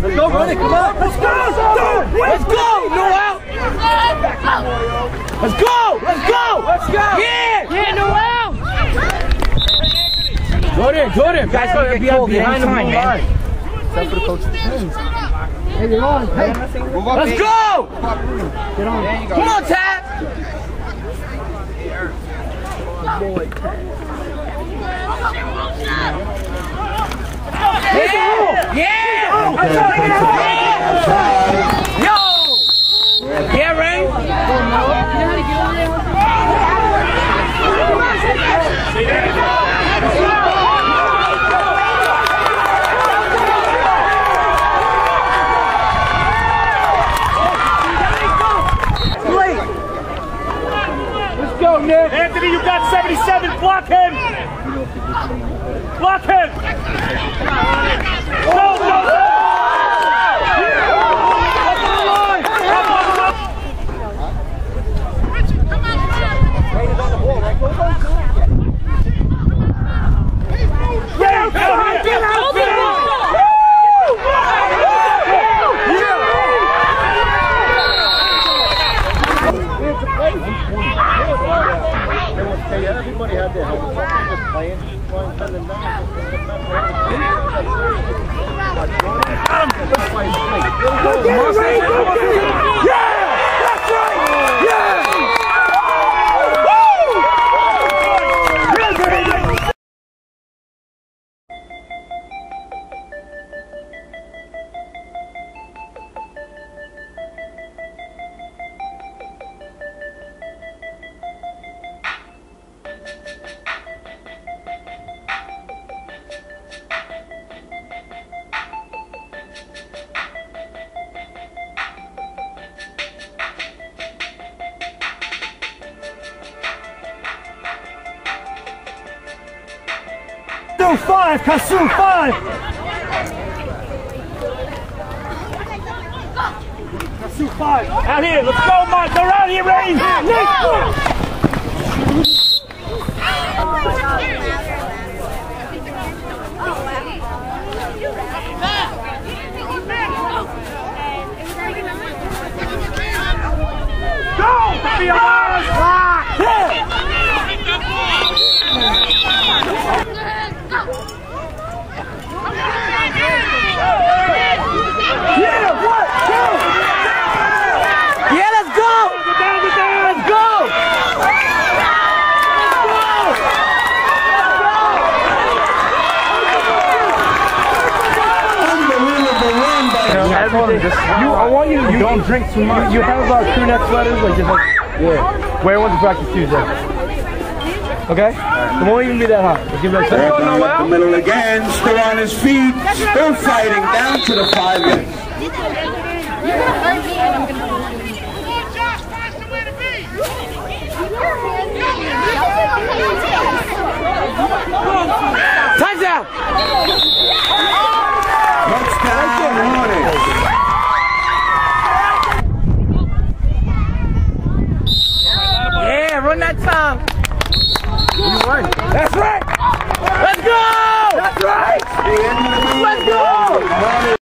Let's go, run it, come on! Let's go! Let's go! No out! Let's go! Let's go! Let's go! Yeah! Yeah, no out! Jordan! Guys, gotta be out behind the line, man. Except for the coach's hands. Hey, you're on. Hey, let's go! Get on. Come on, Tab! Boy, Tab. Yeah! Yo! Yeah, Ray? Let's go, Nick! Anthony, you got 77. Block him! Block him! Go! Everybody had their help. Just playing. Yeah! That's right! Yeah! Five, Kasu, 5! Kasu, 5! Out here, let's go, Mike! They're out here, Ray! Go! Be a wireless block! Yeah, what? Go! Yeah, let's go! Let's go! Unbelievable run by him. I want you don't drink too much. You have crew neck sweaters, like just like, yeah. Wear one to practice Tuesday. Okay? It won't even be that hot. Let's give it like the middle again, still on his feet, still fighting down to the 5 yards. Touchdown! Touchdown, Hornets. Yeah, run that time. That's right! Let's go! That's right! Let's go!